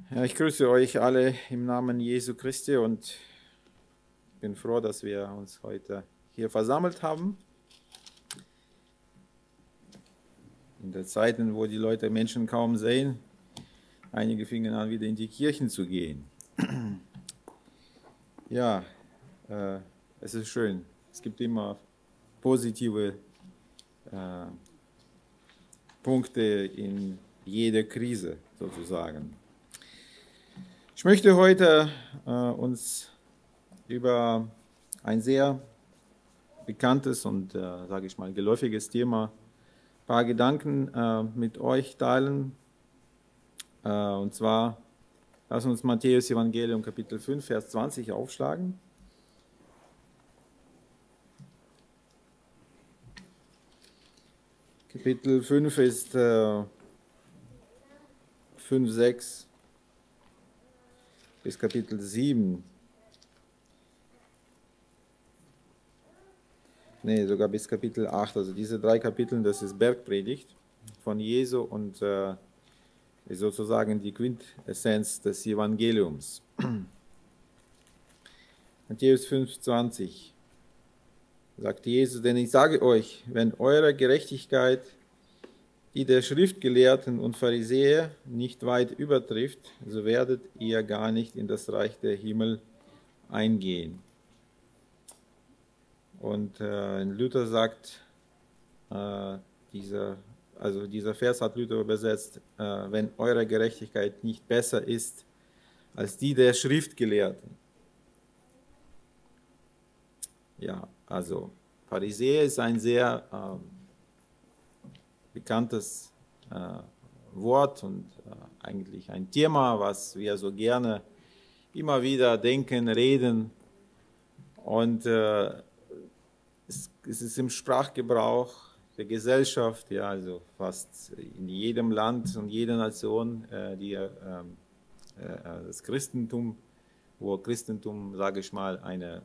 Ja, ich grüße euch alle im Namen Jesu Christi und bin froh, dass wir uns heute hier versammelt haben. In der Zeiten, wo die Leute Menschen kaum sehen, einige fingen an, wieder in die Kirchen zu gehen. Ja, es ist schön. Es gibt immer positive Punkte in jeder Krise sozusagen. Ich möchte heute uns über ein sehr bekanntes und, sage ich mal, geläufiges Thema ein paar Gedanken mit euch teilen. Und zwar, lass uns Matthäus Evangelium Kapitel 5, Vers 20 aufschlagen. Kapitel 5 ist 5, 6 bis Kapitel 7. Nee, sogar bis Kapitel 8. Also diese 3 Kapitel, das ist Bergpredigt von Jesu und ist sozusagen die Quintessenz des Evangeliums. Matthäus 5, 20 sagt Jesus, denn ich sage euch, wenn eure Gerechtigkeit die der Schriftgelehrten und Pharisäer nicht weit übertrifft, so werdet ihr gar nicht in das Reich der Himmel eingehen. Und Luther sagt, dieser Vers hat Luther übersetzt, wenn eure Gerechtigkeit nicht besser ist als die der Schriftgelehrten. Ja, also Pharisäer ist ein sehr bekanntes Wort und eigentlich ein Thema, was wir so gerne immer wieder denken, reden. Und es ist im Sprachgebrauch der Gesellschaft, ja, also fast in jedem Land und jeder Nation, das Christentum, wo Christentum, sage ich mal, eine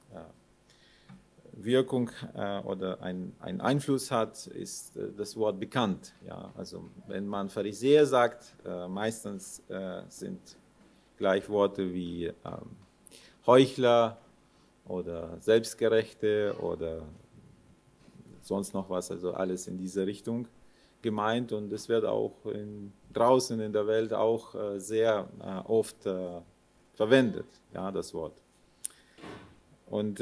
Wirkung oder einen Einfluss hat, ist das Wort bekannt. Ja, also wenn man Pharisäer sagt, meistens sind gleich Worte wie Heuchler oder Selbstgerechte oder sonst noch was, also alles in diese Richtung gemeint, und es wird auch draußen in der Welt auch sehr oft verwendet, ja, das Wort. Und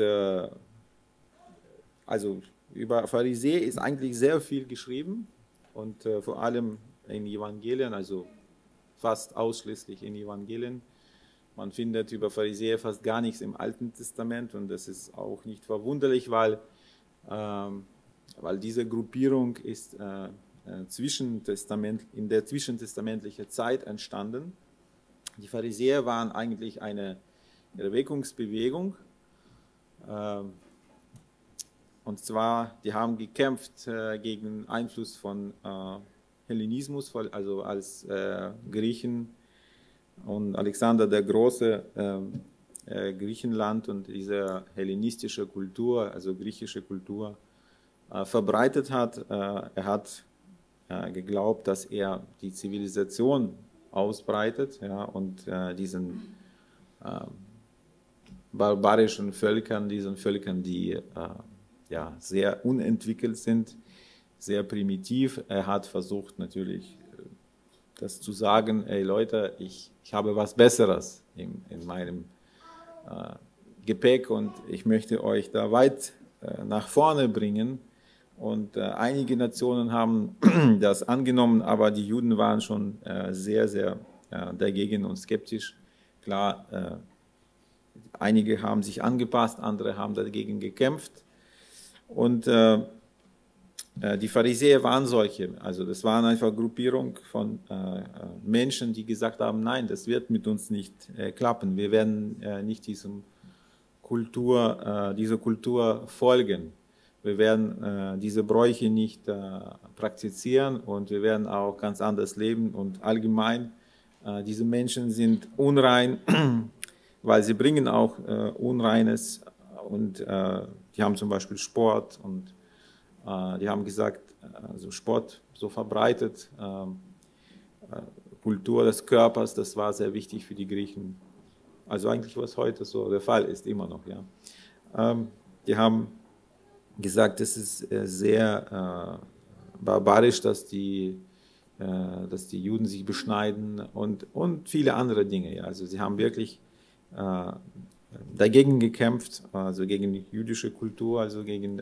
also über Pharisäer ist eigentlich sehr viel geschrieben und vor allem in Evangelien, also fast ausschließlich in Evangelien. Man findet über Pharisäer fast gar nichts im Alten Testament, und das ist auch nicht verwunderlich, weil diese Gruppierung ist in der zwischentestamentlichen Zeit entstanden. Die Pharisäer waren eigentlich eine Erweckungsbewegung. Und zwar, die haben gekämpft gegen Einfluss von Hellenismus, also als Griechen und Alexander der Große Griechenland und diese hellenistische Kultur, also griechische Kultur, verbreitet hat. Er hat geglaubt, dass er die Zivilisation ausbreitet, ja, und diesen barbarischen Völkern, diesen Völkern, die ja, sehr unentwickelt sind, sehr primitiv. Er hat versucht natürlich das zu sagen, ey Leute, ich habe was Besseres in meinem Gepäck und ich möchte euch da weit nach vorne bringen. Und einige Nationen haben das angenommen, aber die Juden waren schon sehr, sehr dagegen und skeptisch. Klar, einige haben sich angepasst, andere haben dagegen gekämpft. Und die Pharisäer waren solche, also das waren einfach Gruppierung von Menschen, die gesagt haben, nein, das wird mit uns nicht klappen, wir werden nicht dieser Kultur folgen, wir werden diese Bräuche nicht praktizieren und wir werden auch ganz anders leben, und allgemein, diese Menschen sind unrein, weil sie bringen auch Unreines, und die haben zum Beispiel Sport, und die haben gesagt, also Sport so verbreitet, Kultur des Körpers, das war sehr wichtig für die Griechen. Also eigentlich, was heute so der Fall ist, immer noch. Ja. Die haben gesagt, es ist sehr barbarisch, dass die Juden sich beschneiden und viele andere Dinge. Ja. Also sie haben wirklich dagegen gekämpft, also gegen die jüdische Kultur, also gegen,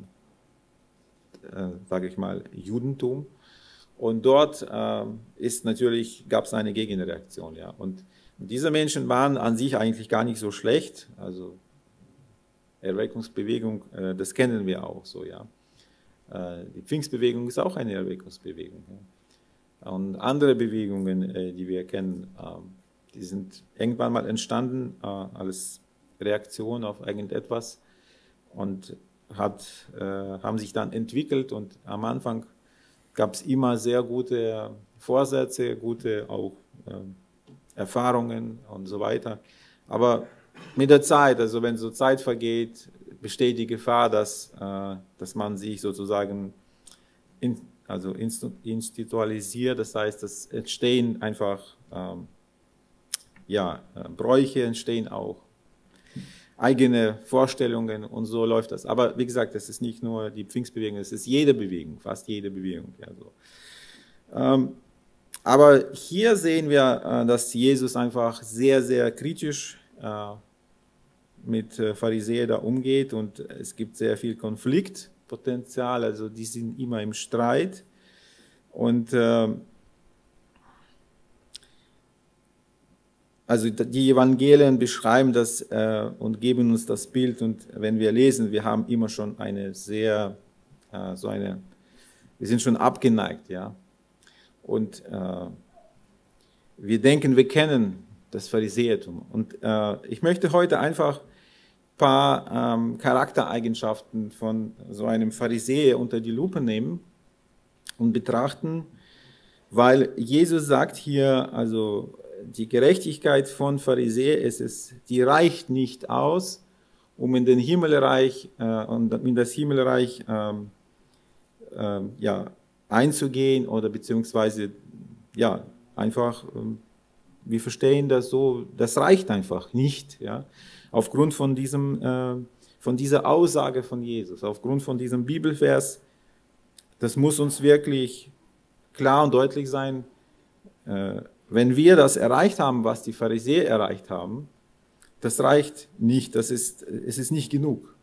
sage ich mal, Judentum. Und dort gab es eine Gegenreaktion. Ja. Und diese Menschen waren an sich eigentlich gar nicht so schlecht. Also Erweckungsbewegung, das kennen wir auch so. Ja. Die Pfingstbewegung ist auch eine Erweckungsbewegung. Ja. Und andere Bewegungen, die wir kennen, die sind irgendwann mal entstanden als Reaktion auf irgendetwas und haben sich dann entwickelt. Und am Anfang gab es immer sehr gute Vorsätze, gute auch Erfahrungen und so weiter. Aber mit der Zeit, also wenn so Zeit vergeht, besteht die Gefahr, dass man sich sozusagen institualisiert. Das heißt, es entstehen einfach Bräuche, entstehen auch eigene Vorstellungen und so läuft das. Aber wie gesagt, das ist nicht nur die Pfingstbewegung, es ist jede Bewegung, fast jede Bewegung. Ja, so. Aber hier sehen wir, dass Jesus einfach sehr, sehr kritisch mit Pharisäern da umgeht und es gibt sehr viel Konfliktpotenzial, also die sind immer im Streit und also die Evangelien beschreiben das und geben uns das Bild und wenn wir lesen, wir haben immer schon eine sehr, wir sind schon abgeneigt, ja. Und wir denken, wir kennen das Pharisäertum. Und ich möchte heute einfach ein paar Charaktereigenschaften von so einem Pharisäer unter die Lupe nehmen und betrachten, weil Jesus sagt hier, also die Gerechtigkeit von Pharisäer die reicht nicht aus, um in den Himmelreich und in das Himmelreich einzugehen oder beziehungsweise einfach wir verstehen das so, das reicht einfach nicht, ja, aufgrund von dieser Aussage von Jesus, aufgrund von diesem Bibelvers, das muss uns wirklich klar und deutlich sein, wenn wir das erreicht haben, was die Pharisäer erreicht haben, das reicht nicht, es ist nicht genug.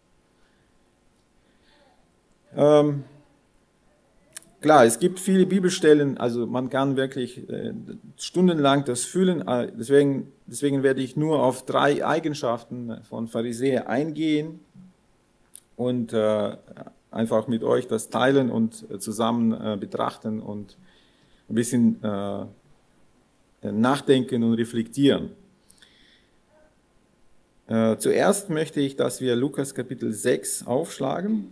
Klar, es gibt viele Bibelstellen, also man kann wirklich stundenlang das fühlen, deswegen werde ich nur auf 3 Eigenschaften von Pharisäern eingehen und einfach mit euch das teilen und zusammen betrachten und ein bisschen nachdenken und reflektieren. Zuerst möchte ich, dass wir Lukas Kapitel 6 aufschlagen.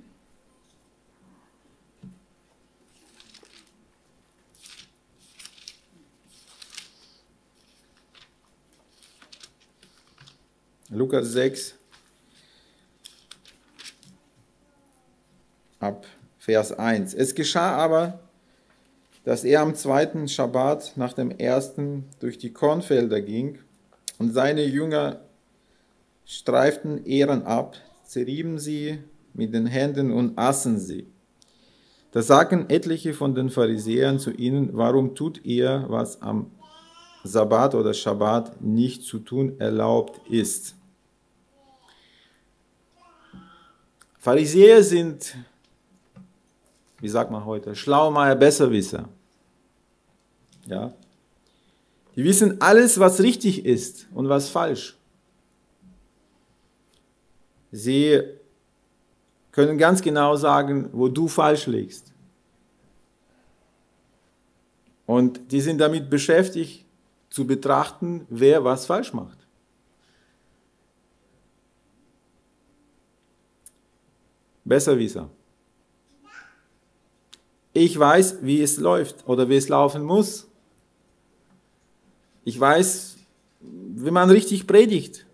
Lukas 6, ab Vers 1. Es geschah aber, dass er am 2. Schabbat nach dem 1. durch die Kornfelder ging und seine Jünger streiften Ähren ab, zerrieben sie mit den Händen und aßen sie. Da sagten etliche von den Pharisäern zu ihnen, warum tut ihr, was am Sabbat oder Schabbat nicht zu tun erlaubt ist? Pharisäer sind, wie sagt man heute, Schlaumeier, Besserwisser. Ja? Die wissen alles, was richtig ist und was falsch. Sie können ganz genau sagen, wo du falsch liegst. Und die sind damit beschäftigt, zu betrachten, wer was falsch macht. Besserwisser. Ich weiß, wie es läuft oder wie es laufen muss. Ich weiß, wie man richtig predigt.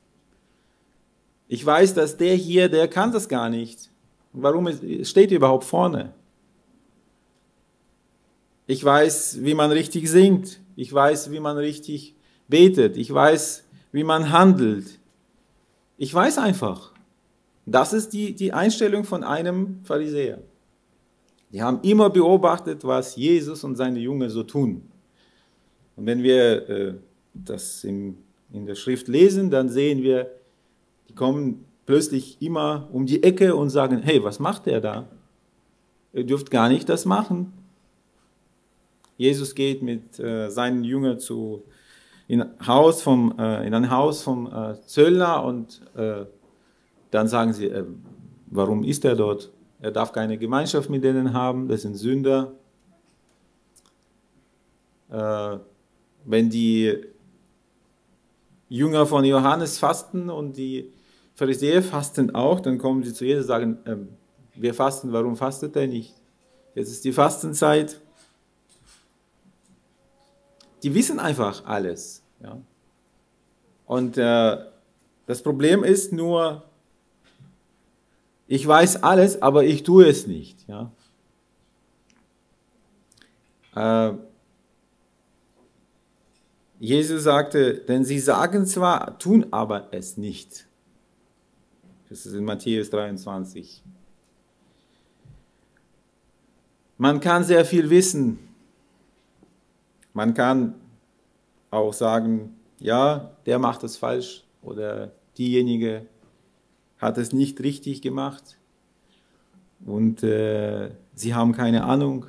Ich weiß, dass der hier, der kann das gar nicht. Warum steht er überhaupt vorne? Ich weiß, wie man richtig singt. Ich weiß, wie man richtig betet. Ich weiß, wie man handelt. Ich weiß einfach. Das ist die Einstellung von einem Pharisäer. Die haben immer beobachtet, was Jesus und seine Jünger so tun. Und wenn wir das in der Schrift lesen, dann sehen wir, die kommen plötzlich immer um die Ecke und sagen, hey, was macht der da? Ihr dürft gar nicht das machen. Jesus geht mit seinen Jüngern in ein Haus vom Zöllner und dann sagen sie, warum ist er dort? Er darf keine Gemeinschaft mit denen haben, das sind Sünder. Wenn die Jünger von Johannes fasten und die Pharisäer fasten auch, dann kommen sie zu Jesus und sagen, wir fasten, warum fastet er nicht? Jetzt ist die Fastenzeit. Die wissen einfach alles. Ja? Und das Problem ist nur, ich weiß alles, aber ich tue es nicht. Ja? Jesus sagte, denn sie sagen zwar, tun aber es nicht. Das ist in Matthäus 23. Man kann sehr viel wissen. Man kann auch sagen, ja, der macht es falsch oder diejenige hat es nicht richtig gemacht und sie haben keine Ahnung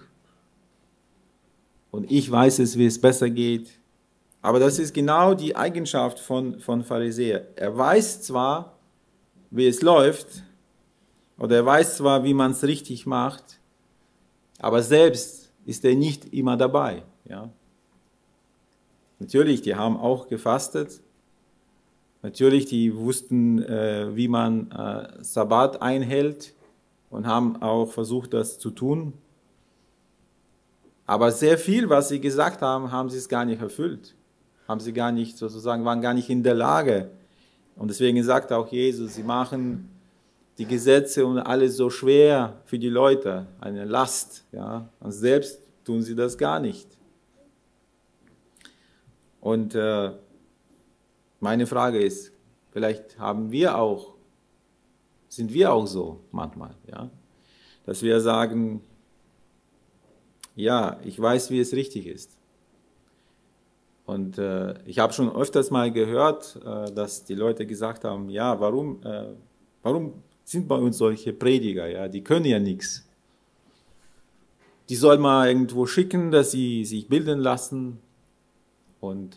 und ich weiß es, wie es besser geht. Aber das ist genau die Eigenschaft von Pharisäer. Er weiß zwar, wie es läuft, oder er weiß zwar, wie man es richtig macht, aber selbst ist er nicht immer dabei. Ja? Natürlich, die haben auch gefastet. Natürlich, die wussten, wie man Sabbat einhält und haben auch versucht, das zu tun. Aber sehr viel, was sie gesagt haben, haben sie es gar nicht erfüllt. Haben sie gar nicht, sozusagen, waren gar nicht in der Lage. Und deswegen sagt auch Jesus, sie machen die Gesetze und alles so schwer für die Leute, eine Last. Ja? Und selbst tun sie das gar nicht. Und meine Frage ist, vielleicht sind wir auch so manchmal, ja? Dass wir sagen, ja, ich weiß, wie es richtig ist. Und ich habe schon öfters mal gehört, dass die Leute gesagt haben, ja, warum sind bei uns solche Prediger, ja, die können ja nichts. Die soll man irgendwo schicken, dass sie sich bilden lassen und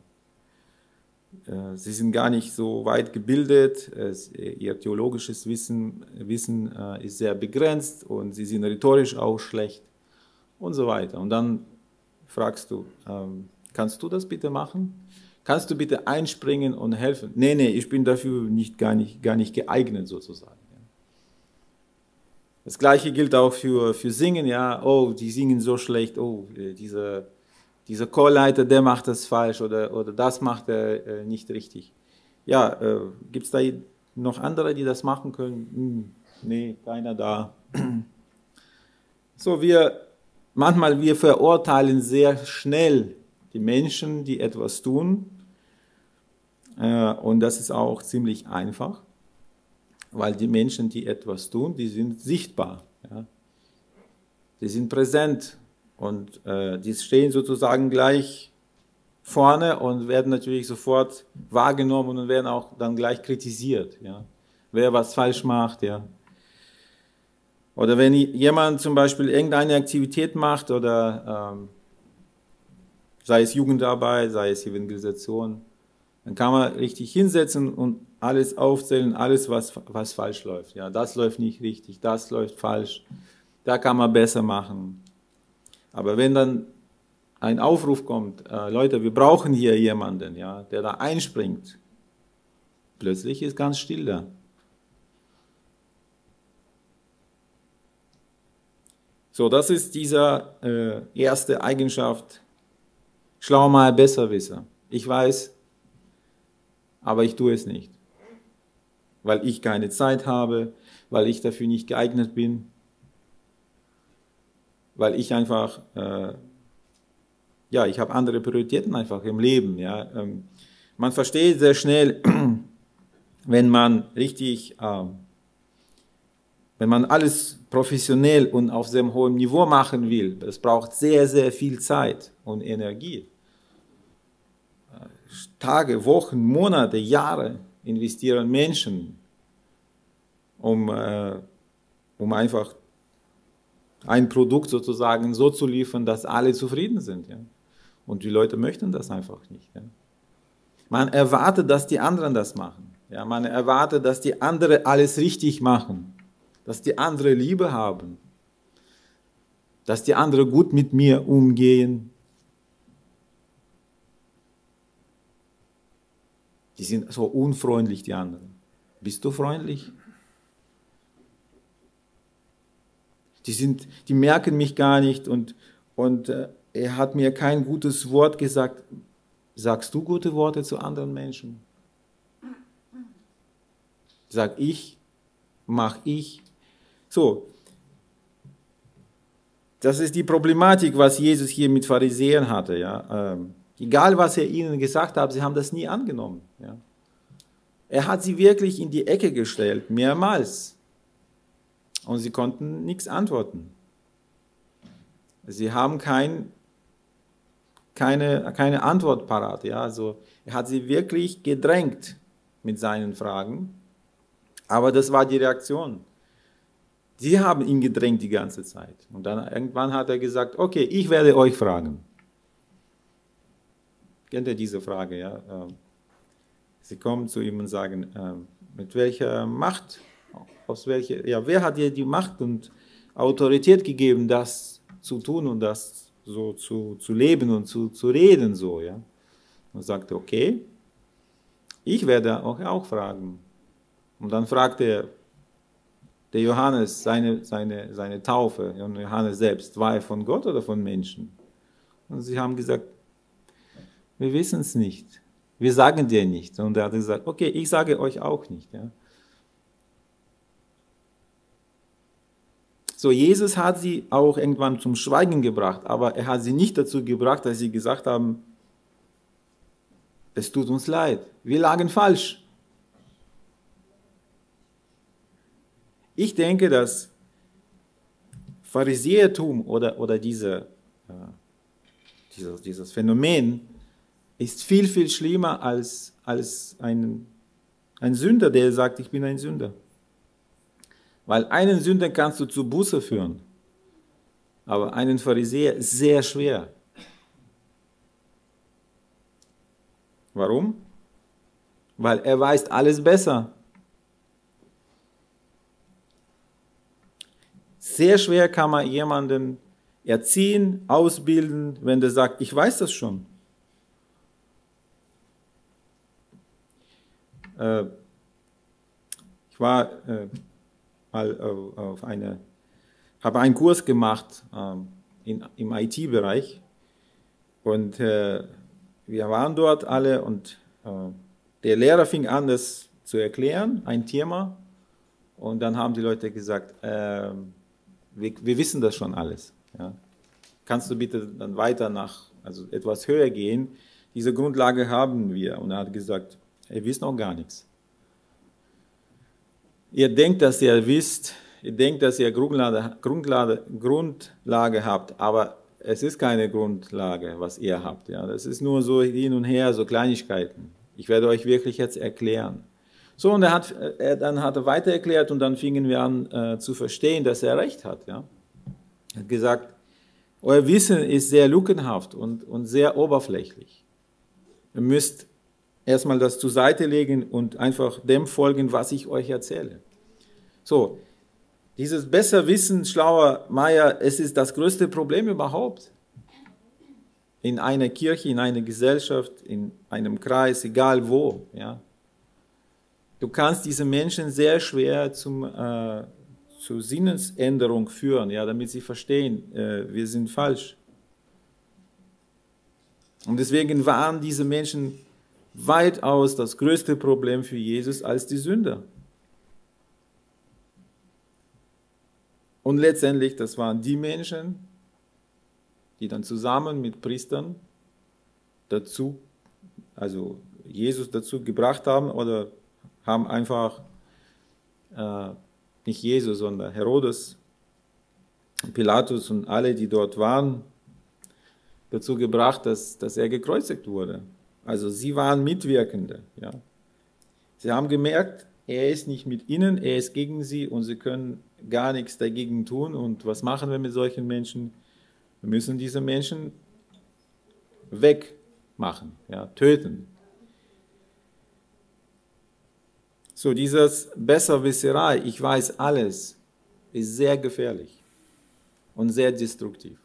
sie sind gar nicht so weit gebildet, ihr theologisches Wissen ist sehr begrenzt und sie sind rhetorisch auch schlecht und so weiter. Und dann fragst du, kannst du das bitte machen? Kannst du bitte einspringen und helfen? Nee, ich bin dafür gar nicht geeignet sozusagen. Das Gleiche gilt auch für Singen, ja, oh, die singen so schlecht, oh, dieser Chorleiter, der macht das falsch oder das macht er nicht richtig. Ja, gibt es da noch andere, die das machen können? Nee, keiner da. So, manchmal wir verurteilen sehr schnell die Menschen, die etwas tun. Und das ist auch ziemlich einfach, weil die Menschen, die etwas tun, die sind sichtbar. Ja? Die sind präsent. Und die stehen sozusagen gleich vorne und werden natürlich sofort wahrgenommen und werden auch dann gleich kritisiert, ja? Wer was falsch macht. Ja? Oder wenn jemand zum Beispiel irgendeine Aktivität macht, oder sei es Jugendarbeit, sei es Evangelisation, dann kann man richtig hinsetzen und alles aufzählen, alles, was falsch läuft. Ja? Das läuft nicht richtig, das läuft falsch, da kann man besser machen. Aber wenn dann ein Aufruf kommt, Leute, wir brauchen hier jemanden, ja, der da einspringt, plötzlich ist ganz still da. So, das ist diese erste Eigenschaft, Schlauer, Besserwisser. Ich weiß, aber ich tue es nicht, weil ich keine Zeit habe, weil ich dafür nicht geeignet bin, weil ich einfach ja, ich habe andere Prioritäten einfach im Leben. Ja. Man versteht sehr schnell, wenn man richtig, wenn man alles professionell und auf sehr hohem Niveau machen will, das braucht sehr, sehr viel Zeit und Energie. Tage, Wochen, Monate, Jahre investieren Menschen, um einfach ein Produkt sozusagen so zu liefern, dass alle zufrieden sind. Ja? Und die Leute möchten das einfach nicht. Ja? Man erwartet, dass die anderen das machen. Ja? Man erwartet, dass die anderen alles richtig machen, dass die anderen Liebe haben, dass die anderen gut mit mir umgehen. Die sind so unfreundlich, die anderen. Bist du freundlich? Die merken mich gar nicht und er hat mir kein gutes Wort gesagt. Sagst du gute Worte zu anderen Menschen? Sag ich, mach ich. So, das ist die Problematik, was Jesus hier mit Pharisäern hatte. Ja? Egal, was er ihnen gesagt hat, sie haben das nie angenommen. Ja? Er hat sie wirklich in die Ecke gestellt, mehrmals. Und sie konnten nichts antworten. Sie haben keine Antwort parat. Ja? Also, er hat sie wirklich gedrängt mit seinen Fragen. Aber das war die Reaktion. Sie haben ihn gedrängt die ganze Zeit. Und dann irgendwann hat er gesagt, okay, ich werde euch fragen. Kennt ihr diese Frage? Ja? Sie kommen zu ihm und sagen, mit welcher Macht, wer hat dir die Macht und Autorität gegeben, das zu tun und das so zu leben und zu reden? So, ja? Und sagte, okay, ich werde auch fragen. Und dann fragte der Johannes seine Taufe, und Johannes selbst, war er von Gott oder von Menschen? Und sie haben gesagt, wir wissen es nicht. Wir sagen dir nicht. Und er hat gesagt, okay, ich sage euch auch nicht. Ja. So, Jesus hat sie auch irgendwann zum Schweigen gebracht, aber er hat sie nicht dazu gebracht, dass sie gesagt haben, es tut uns leid, wir lagen falsch. Ich denke, dass Pharisäertum oder dieses Phänomen ist viel, viel schlimmer als ein Sünder, der sagt, ich bin ein Sünder. Weil einen Sünder kannst du zur Buße führen, aber einen Pharisäer ist sehr schwer. Warum? Weil er weiß alles besser. Sehr schwer kann man jemanden erziehen, ausbilden, wenn der sagt, ich weiß das schon. Ich war mal habe einen Kurs gemacht im IT-Bereich und wir waren dort alle und der Lehrer fing an, das zu erklären, ein Thema, und dann haben die Leute gesagt, wir wissen das schon alles. Ja. Kannst du bitte dann weiter also etwas höher gehen? Diese Grundlage haben wir. Und er hat gesagt, ihr wisst noch gar nichts. Ihr denkt, dass ihr wisst, ihr denkt, dass ihr Grundlage habt, aber es ist keine Grundlage, was ihr habt. Ja. Das ist nur so hin und her, so Kleinigkeiten. Ich werde euch wirklich jetzt erklären. So, und dann hat er weiter erklärt und dann fingen wir an zu verstehen, dass er recht hat. Ja. Er hat gesagt, euer Wissen ist sehr lückenhaft und sehr oberflächlich. Ihr müsst erstmal das zur Seite legen und einfach dem folgen, was ich euch erzähle. So, dieses Besserwissen, schlauer Meier, es ist das größte Problem überhaupt. In einer Kirche, in einer Gesellschaft, in einem Kreis, egal wo. Ja. Du kannst diese Menschen sehr schwer zur Sinnesänderung führen, ja, damit sie verstehen, wir sind falsch. Und deswegen waren diese Menschen weitaus das größte Problem für Jesus als die Sünder. Und letztendlich, das waren die Menschen, die dann zusammen mit Priestern dazu, also Jesus dazu gebracht haben oder haben einfach nicht Jesus, sondern Herodes, Pilatus und alle, die dort waren, dazu gebracht, dass er gekreuzigt wurde. Also sie waren Mitwirkende. Ja. Sie haben gemerkt, er ist nicht mit ihnen, er ist gegen sie und sie können gar nichts dagegen tun. Und was machen wir mit solchen Menschen? Wir müssen diese Menschen wegmachen, ja, töten. So, dieses Besserwisserei, ich weiß alles, ist sehr gefährlich und sehr destruktiv.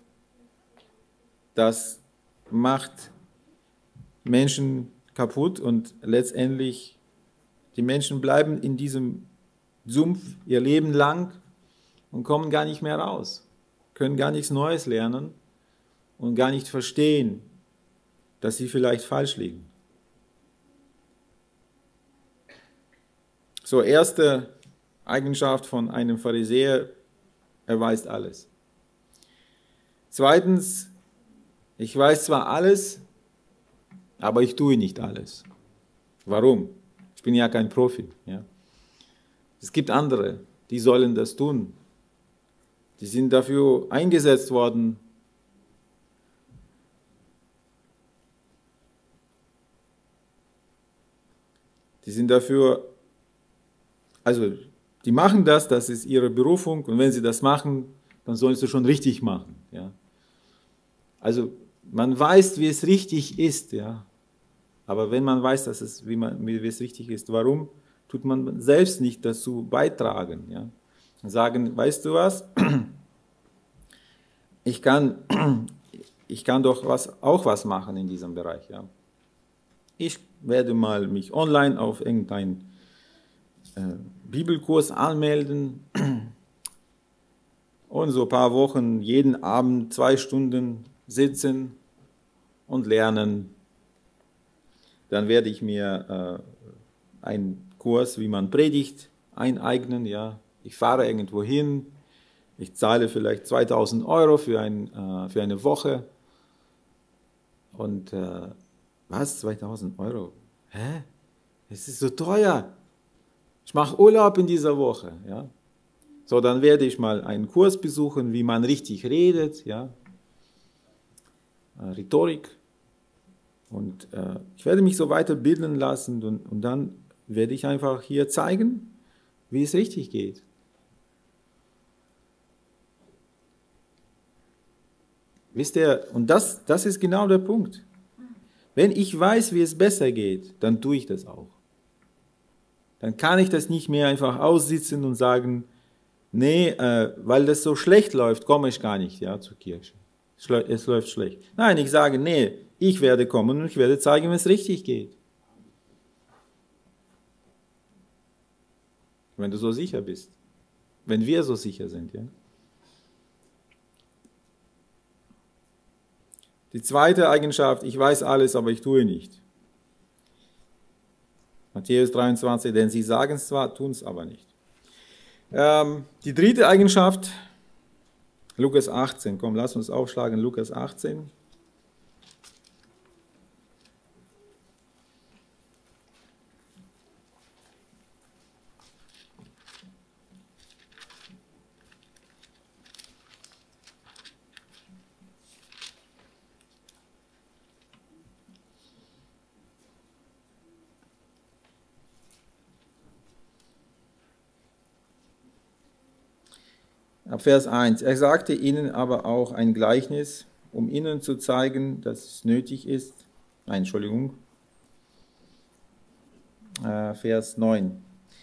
Das macht Menschen kaputt und letztendlich die Menschen bleiben in diesem Sumpf ihr Leben lang und kommen gar nicht mehr raus, können gar nichts Neues lernen und gar nicht verstehen, dass sie vielleicht falsch liegen. So, erste Eigenschaft von einem Pharisäer, er weiß alles. Zweitens, ich weiß zwar alles, aber ich tue nicht alles. Warum? Ich bin ja kein Profi. Ja. Es gibt andere, die sollen das tun. Die sind dafür eingesetzt worden. Die sind dafür, also die machen das ist ihre Berufung und wenn sie das machen, dann sollen sie schon richtig machen. Ja. Also man weiß, wie es richtig ist, ja. Aber wenn man weiß, wie es richtig ist, warum tut man selbst nicht dazu beitragen? Ja? Sagen, weißt du was? Ich kann doch auch was machen in diesem Bereich. Ja? Ich werde mal mich online auf irgendeinen Bibelkurs anmelden und so ein paar Wochen jeden Abend 2 Stunden sitzen und lernen. Dann werde ich mir einen Kurs, wie man predigt, eineignen. Ja. Ich fahre irgendwo hin, ich zahle vielleicht 2.000 Euro für eine Woche. Und was, 2.000 Euro? Hä? Es ist so teuer. Ich mache Urlaub in dieser Woche. Ja. So, dann werde ich mal einen Kurs besuchen, wie man richtig redet. Ja. Rhetorik. Und ich werde mich so weiterbilden lassen und dann werde ich einfach hier zeigen, wie es richtig geht. Wisst ihr, und das ist genau der Punkt. Wenn ich weiß, wie es besser geht, dann tue ich das auch. Dann kann ich das nicht mehr einfach aussitzen und sagen, nee, weil das so schlecht läuft, komme ich gar nicht zur Kirche. Es läuft schlecht. Nein, ich sage, nee, ich werde kommen und ich werde zeigen, wie es richtig geht. Wenn du so sicher bist. Wenn wir so sicher sind, ja. Die zweite Eigenschaft, ich weiß alles, aber ich tue nicht. Matthäus 23, denn sie sagen es zwar, tun es aber nicht. Die dritte Eigenschaft, Lukas 18, komm, lass uns aufschlagen, Lukas 18. Ab Vers 1. Er sagte ihnen aber auch ein Gleichnis, um ihnen zu zeigen, dass es nötig ist. Nein, Entschuldigung. Vers 9.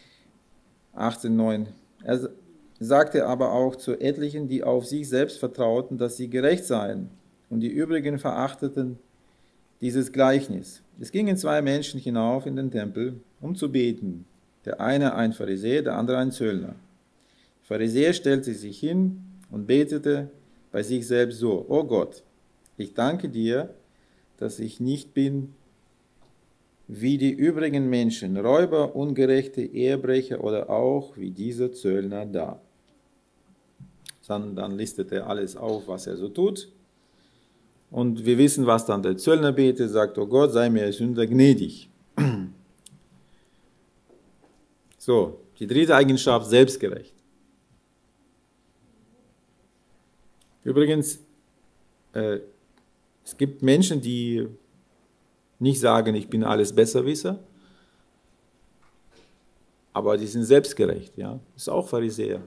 18,9. Er sagte aber auch zu etlichen, die auf sich selbst vertrauten, dass sie gerecht seien, und die übrigen verachteten dieses Gleichnis. Es gingen 2 Menschen hinauf in den Tempel, um zu beten. Der eine ein Pharisäer, der andere ein Zöllner. Der Pharisäer stellte sich hin und betete bei sich selbst so: O Gott, ich danke dir, dass ich nicht bin wie die übrigen Menschen, Räuber, ungerechte Ehebrecher oder auch wie dieser Zöllner da. Dann listet er alles auf, was er so tut. Und wir wissen, was dann der Zöllner betet, sagt, oh Gott, sei mir Sünder gnädig. So, die dritte Eigenschaft, selbstgerecht. Übrigens, es gibt Menschen, die nicht sagen, ich bin alles Besserwisser, aber die sind selbstgerecht, ja. Das ist auch Pharisäer.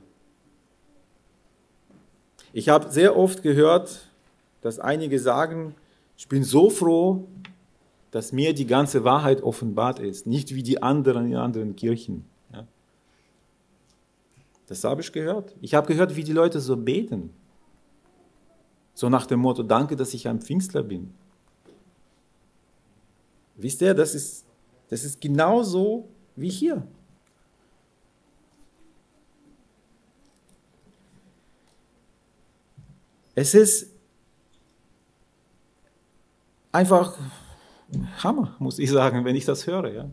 Ich habe sehr oft gehört, dass einige sagen, ich bin so froh, dass mir die ganze Wahrheit offenbart ist, nicht wie die anderen in anderen Kirchen. Ja. Das habe ich gehört. Ich habe gehört, wie die Leute so beten. So nach dem Motto, danke, dass ich ein Pfingstler bin. Wisst ihr, das ist genauso wie hier. Es ist einfach Hammer, muss ich sagen, wenn ich das höre. Ja.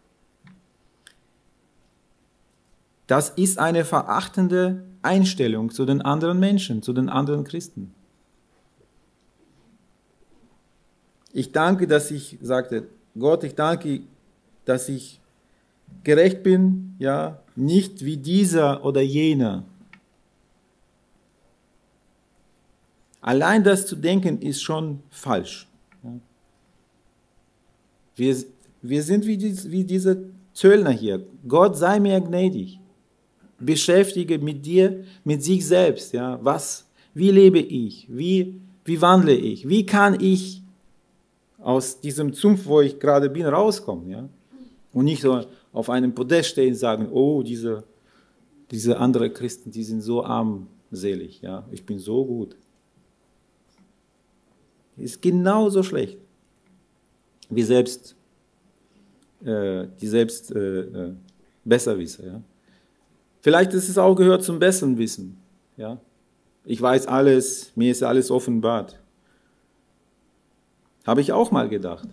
Das ist eine verachtende Einstellung zu den anderen Menschen, zu den anderen Christen. Ich danke, dass ich sagte, Gott, ich danke, dass ich gerecht bin, ja, nicht wie dieser oder jener. Allein das zu denken ist schon falsch. Wir sind wie diese Zöllner hier. Gott sei mir gnädig. Beschäftige mit dir, mit sich selbst. Ja. Wie lebe ich? Wie wandle ich? Wie kann ich aus diesem Sumpf, wo ich gerade bin, rauskommen? Ja? Und nicht so auf einem Podest stehen und sagen, oh, diese anderen Christen, die sind so armselig. Ja? Ich bin so gut. Ist genauso schlecht wie Besserwisser. Ja? Vielleicht ist es auch gehört zum besseren Wissen. Ja? Ich weiß alles, mir ist alles offenbart. Habe ich auch mal gedacht.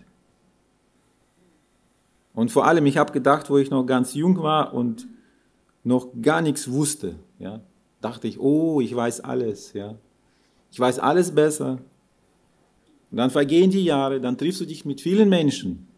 Und vor allem, ich habe gedacht, wo ich noch ganz jung war und noch gar nichts wusste, ja? Dachte ich, oh, ich weiß alles. Ja? Ich weiß alles besser. Und dann vergehen die Jahre, dann triffst du dich mit vielen Menschen,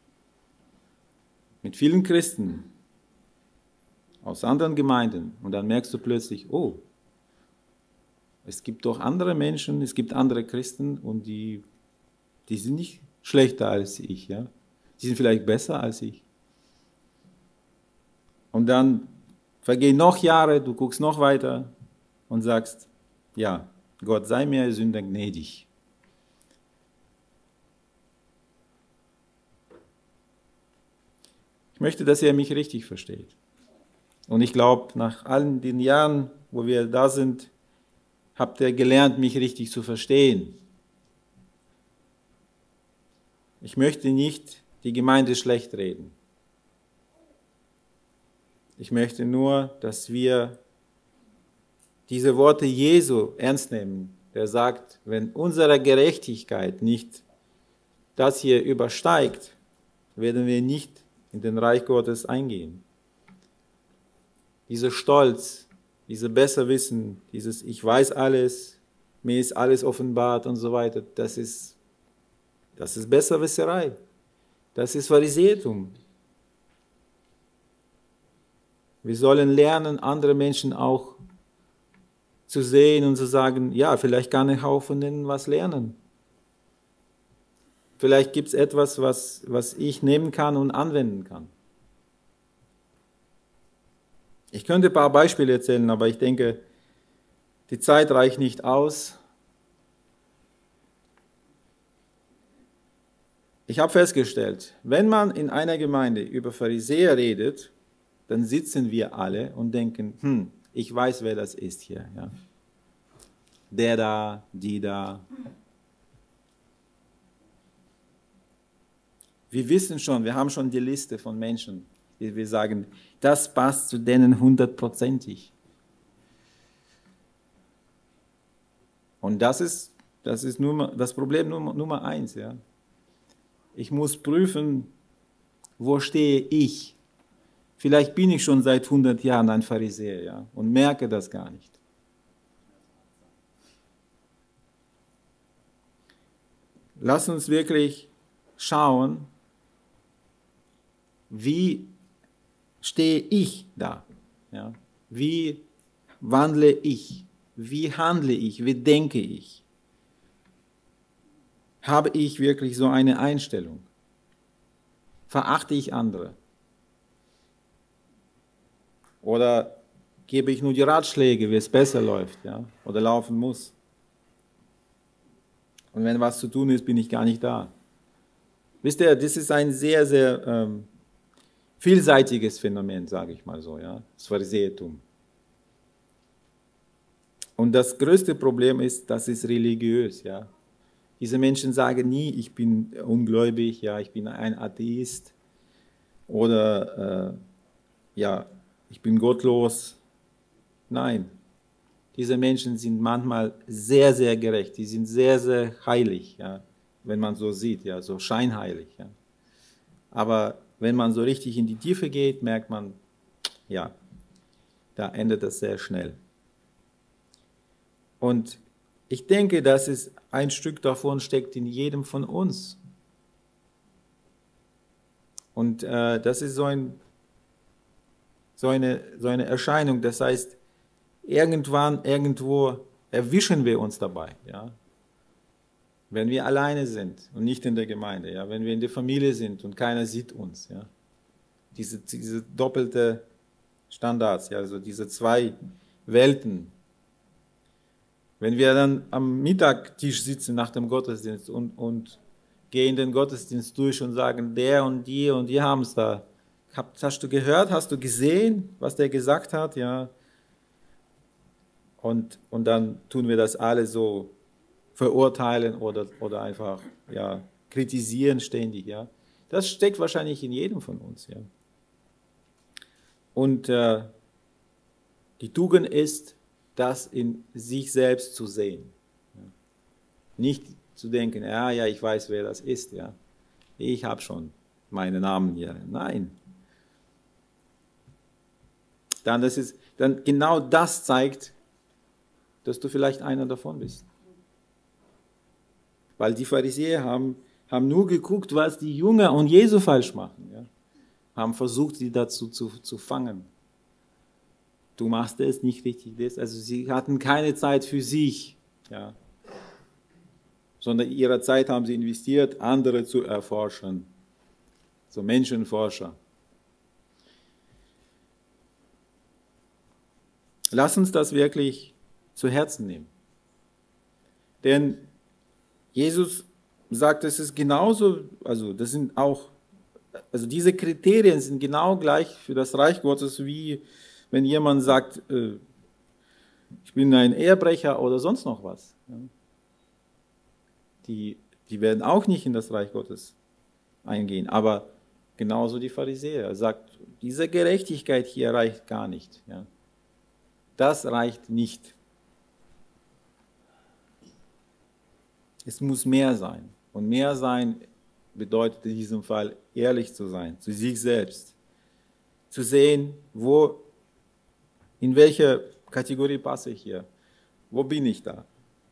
mit vielen Christen aus anderen Gemeinden und dann merkst du plötzlich, oh, es gibt doch andere Menschen, es gibt andere Christen und die sind nicht schlechter als ich, ja? Die sind vielleicht besser als ich. Und dann vergehen noch Jahre, du guckst noch weiter und sagst, ja, Gott sei mir Sünder gnädig. Ich möchte, dass ihr mich richtig versteht. Und ich glaube, nach all den Jahren, wo wir da sind, habt ihr gelernt, mich richtig zu verstehen. Ich möchte nicht die Gemeinde schlecht reden. Ich möchte nur, dass wir diese Worte Jesu ernst nehmen, der sagt, wenn unsere Gerechtigkeit nicht das hier übersteigt, werden wir nicht in den Reich Gottes eingehen. Dieser Stolz, dieses Besserwissen, dieses Ich weiß alles, mir ist alles offenbart und so weiter, das ist Besserwisserei. Das ist Pharisäertum. Wir sollen lernen, andere Menschen auch zu sehen und zu sagen, ja, vielleicht kann ich auch von denen was lernen. Vielleicht gibt es etwas, was ich nehmen kann und anwenden kann. Ich könnte ein paar Beispiele erzählen, aber ich denke, die Zeit reicht nicht aus. Ich habe festgestellt, wenn man in einer Gemeinde über Pharisäer redet, dann sitzen wir alle und denken, ich weiß, wer das ist hier. Ja. Der da, die da. Wir wissen schon, wir haben schon die Liste von Menschen, die wir sagen, das passt zu denen 100%ig. Und das ist das Problem Nummer 1. Ja. Ich muss prüfen, wo stehe ich. Vielleicht bin ich schon seit 100 Jahren ein Pharisäer, ja, und merke das gar nicht. Lass uns wirklich schauen, wie stehe ich da? Ja? Wie wandle ich? Wie handle ich? Wie denke ich? Habe ich wirklich so eine Einstellung? Verachte ich andere? Oder gebe ich nur die Ratschläge, wie es besser läuft, ja? Oder laufen muss? Und wenn was zu tun ist, bin ich gar nicht da. Wisst ihr, das ist ein sehr, sehr vielseitiges Phänomen, sage ich mal so, ja? Das Pharisäertum. Und das größte Problem ist, das ist religiös, ja? Diese Menschen sagen nie, ich bin ungläubig, ja, ich bin ein Atheist oder ja, ich bin gottlos. Nein, diese Menschen sind manchmal sehr, sehr gerecht, die sind sehr, sehr heilig, ja, wenn man so sieht, ja, so scheinheilig. Ja. Aber wenn man so richtig in die Tiefe geht, merkt man, ja, da endet das sehr schnell. Und ich denke, dass es ein Stück davon steckt in jedem von uns. Und das ist so eine Erscheinung, das heißt, irgendwann, irgendwo erwischen wir uns dabei. Ja? Wenn wir alleine sind und nicht in der Gemeinde, ja? Wenn wir in der Familie sind und keiner sieht uns. Ja? Diese doppelte Standards, ja? Also diese zwei Welten. Wenn wir dann am Mittagstisch sitzen nach dem Gottesdienst und gehen den Gottesdienst durch und sagen, der und die haben es da. Hast du gehört, hast du gesehen, was der gesagt hat? Ja. Und dann tun wir das alle so verurteilen oder einfach ja, kritisieren ständig. Ja. Das steckt wahrscheinlich in jedem von uns. Ja. Und die Tugend ist, das in sich selbst zu sehen. Ja. Nicht zu denken, ja, ich weiß, wer das ist. Ja. Ich habe schon meinen Namen hier. Nein. Dann genau das zeigt, dass du vielleicht einer davon bist. Weil die Pharisäer haben nur geguckt, was die Jünger und Jesu falsch machen. Ja. Haben versucht, sie dazu zu fangen. Du machst es nicht richtig. Also sie hatten keine Zeit für sich. Ja. Sondern ihre Zeit haben sie investiert, andere zu erforschen. So Menschenforscher. Lass uns das wirklich zu Herzen nehmen. Denn Jesus sagt, es ist genauso, also diese Kriterien sind genau gleich für das Reich Gottes, wie wenn jemand sagt, ich bin ein Ehebrecher oder sonst noch was. Die werden auch nicht in das Reich Gottes eingehen. Aber genauso die Pharisäer. Er sagt, diese Gerechtigkeit hier reicht gar nicht. Ja. Das reicht nicht. Es muss mehr sein. Und mehr sein bedeutet in diesem Fall, ehrlich zu sein, zu sich selbst. Zu sehen, in welche Kategorie passe ich hier? Wo bin ich da?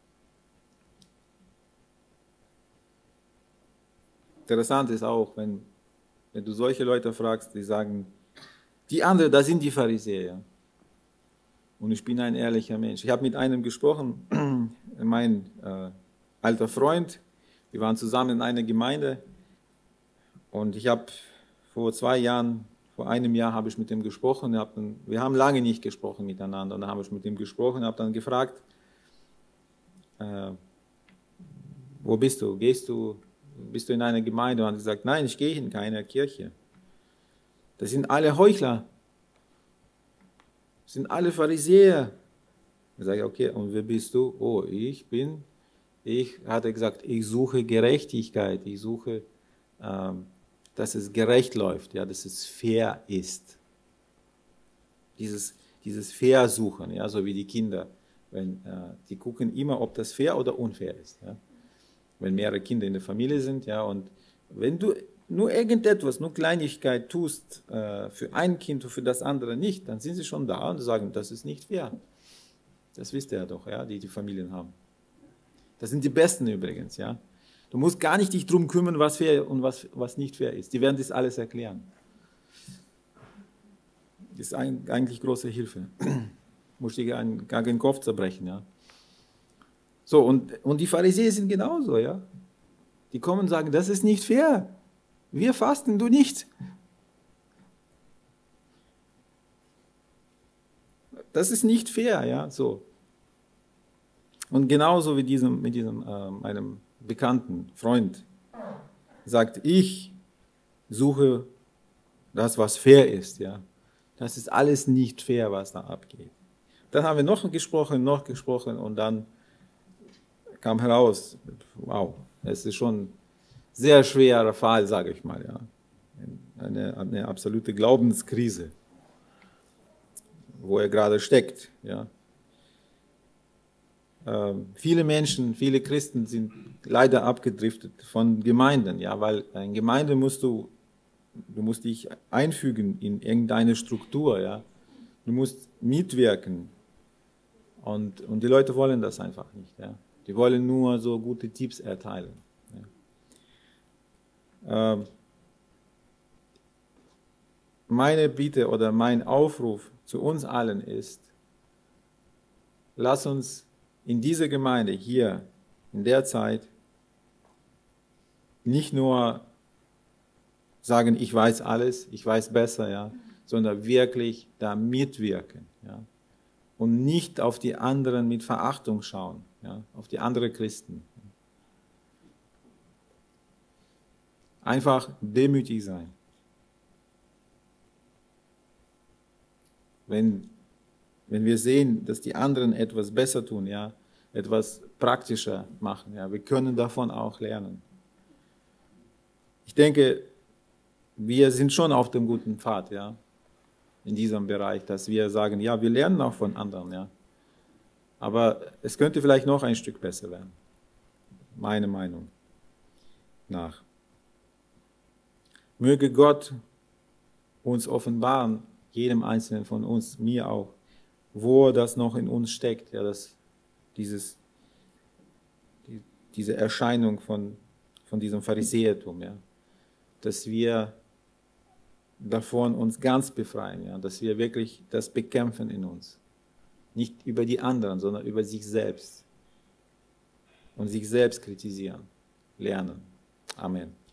Interessant ist auch, wenn du solche Leute fragst, die sagen, die anderen, das sind die Pharisäer. Und ich bin ein ehrlicher Mensch. Ich habe mit einem gesprochen, mein alter Freund, wir waren zusammen in einer Gemeinde und ich habe vor einem Jahr habe ich mit ihm gesprochen. Wir haben lange nicht gesprochen miteinander und dann habe ich mit ihm gesprochen und habe dann gefragt, wo bist du? Bist du in einer Gemeinde? Und er hat gesagt, nein, ich gehe in keine Kirche. Das sind alle Heuchler. Das sind alle Pharisäer. Ich sage, okay, und wer bist du? Oh, ich hat er gesagt, ich suche Gerechtigkeit. Ich suche, dass es gerecht läuft, ja, dass es fair ist. Dieses Fair suchen, ja, so wie die Kinder. Die gucken immer, ob das fair oder unfair ist. Ja. Wenn mehrere Kinder in der Familie sind, ja, und wenn du nur irgendetwas, nur Kleinigkeit tust für ein Kind und für das andere nicht, dann sind sie schon da und sagen, das ist nicht fair. Das wisst ihr ja doch, ja, die Familien haben. Das sind die Besten übrigens, ja. Du musst gar nicht dich drum kümmern, was fair und was nicht fair ist. Die werden das alles erklären. Das ist eigentlich große Hilfe. Musst dir gar keinen Kopf zerbrechen. Ja. So, und die Pharisäer sind genauso. Ja. Die kommen und sagen, das ist nicht fair. Wir fasten, du nicht. Das ist nicht fair. Ja, so. Und genauso wie meinem bekannten Freund sagt, ich suche das, was fair ist. Ja. Das ist alles nicht fair, was da abgeht. Dann haben wir noch gesprochen und dann kam heraus, wow, es ist schon ein sehr schwerer Fall, sage ich mal. Ja. Eine absolute Glaubenskrise, wo er gerade steckt. Ja. Viele Menschen, viele Christen sind leider abgedriftet von Gemeinden, ja, weil in Gemeinde du musst dich einfügen in irgendeine Struktur, ja. Du musst mitwirken und die Leute wollen das einfach nicht, ja. Die wollen nur so gute Tipps erteilen. Ja. Meine Bitte oder mein Aufruf zu uns allen ist, lass uns in dieser Gemeinde hier, in der Zeit, nicht nur sagen, ich weiß alles, ich weiß besser, ja, sondern wirklich da mitwirken. Ja, und nicht auf die anderen mit Verachtung schauen, ja, auf die anderen Christen. Einfach demütig sein. Wenn wir sehen, dass die anderen etwas besser tun, ja, etwas praktischer machen, ja, wir können davon auch lernen. Ich denke, wir sind schon auf dem guten Pfad, ja, in diesem Bereich, dass wir sagen, ja, wir lernen auch von anderen, ja. Aber es könnte vielleicht noch ein Stück besser werden, meine Meinung nach. Möge Gott uns offenbaren, jedem Einzelnen von uns, mir auch, wo das noch in uns steckt, ja, diese Erscheinung von diesem Pharisäertum, ja, dass wir davon uns ganz befreien, ja, dass wir wirklich das bekämpfen in uns. Nicht über die anderen, sondern über sich selbst. Und sich selbst kritisieren, lernen. Amen.